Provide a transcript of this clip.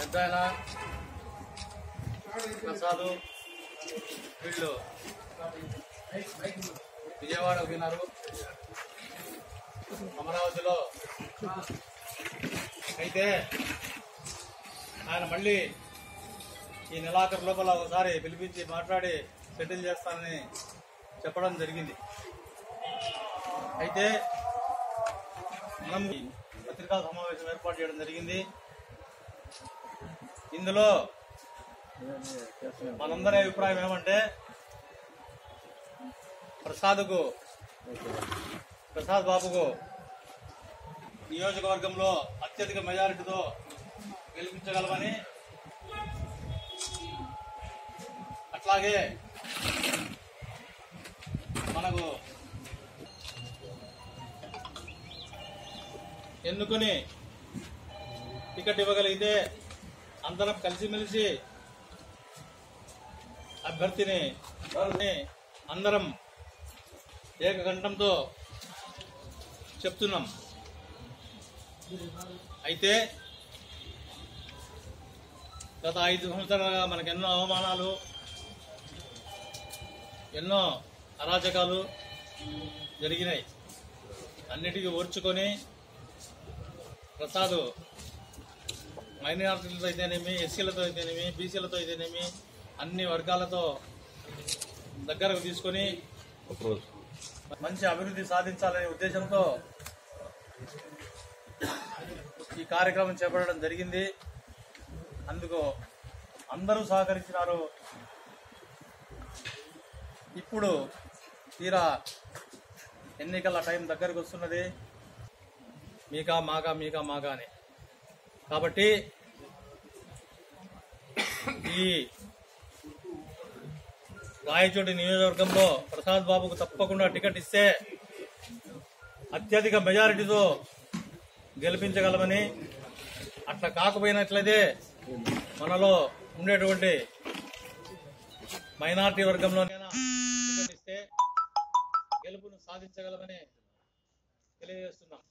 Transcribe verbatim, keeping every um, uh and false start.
పెద్దాయన ప్రసాదు వీళ్ళు విజయవాడ విన్నారు. అమరావతిలో అయితే ఆయన మళ్ళీ ఈ నెలాఖరు లోపల ఒకసారి పిలిపించి మాట్లాడి సెటిల్ చేస్తానని చెప్పడం జరిగింది. అయితే మనం పత్రికా సమావేశం ఏర్పాటు చేయడం జరిగింది. ఇందులో మనందరి అభిప్రాయం ఏమంటే ప్రసాద్కు ప్రసాద్ బాబుకు నియోజకవర్గంలో అత్యధిక మెజారిటీతో గెలిపించగలమని, అట్లాగే మనకు ఎన్నుకొని టికెట్ ఇవ్వగలిగితే అందరం కలిసిమెలిసి అభ్యర్థిని అందరం ఏకకంఠంతో చెప్తున్నాం. అయితే గత ఐదు సంవత్సరాలుగా మనకు ఎన్నో అవమానాలు, ఎన్నో అరాచకాలు జరిగినాయి. అన్నిటికీ ఓర్చుకొని ప్రసాద్ మైనారిటీలతో అయితేనేమి, ఎస్సీలతో అయితేనేమి, బీసీలతో అయితేనేమి అన్ని వర్గాలతో దగ్గరకు తీసుకొని మంచి అభివృద్ధి సాధించాలనే ఉద్దేశంతో ఈ కార్యక్రమం చేపట్టడం జరిగింది. అందుకు అందరూ సహకరించినారు. ఇప్పుడు తీరా ఎన్నికల టైం దగ్గరకు వస్తున్నది. మీకా మాకా మీకా మాకా అని. కాబట్టి ఈ రాయచోటి నియోజకవర్గంలో ప్రసాద్ బాబుకు తప్పకుండా టికెట్ ఇస్తే అత్యధిక మెజారిటీతో గెలిపించగలమని, అట్లా కాకపోయినట్లయితే మనలో ఉండేటువంటి మైనారిటీ వర్గంలోనైనా టికెట్ ఇస్తే గెలుపును సాధించగలమని తెలియజేస్తున్నాం.